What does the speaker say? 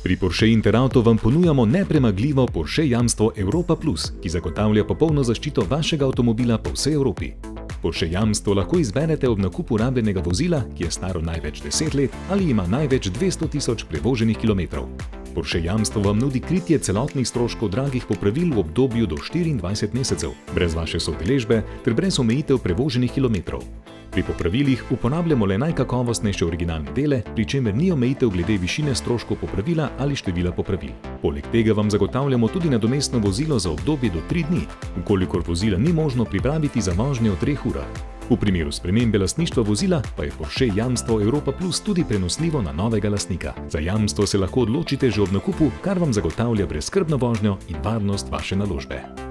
Pri Porsche Interauto vam ponujamo nepremagljivo Porsche jamstvo Europa Plus, ki zagotavlja popolno zaščito vašega avtomobila po vsej Evropi. Porsche jamstvo lahko izberete ob nakupu rabljenega vozila, ki je staro največ 10 let ali ima največ 200 tisoč prevoženih kilometrov. Porsche jamstvo vam nudi kritje celotnih stroškov dragih popravil v obdobju do 24 mesecev, brez vaše soudeležbe ter brez omejitev prevoženih kilometrov. Pri popravilih uporabljamo le najkakovostnejše originalne dele, pri čemer ni omejitev glede višine stroškov popravila ali števila popravil. Poleg tega vam zagotavljamo tudi nadomestno vozilo za obdobje do 3 dni, ukolikor vozila ni možno pripraviti za vožnjo v 3 urah. V primeru spremembe lastništva vozila pa je Porsche jamstvo Europa Plus tudi prenosljivo na novega lastnika. Za jamstvo se lahko odločite že ob nakupu, kar vam zagotavlja brezskrbno vožnjo in varnost vaše naložbe.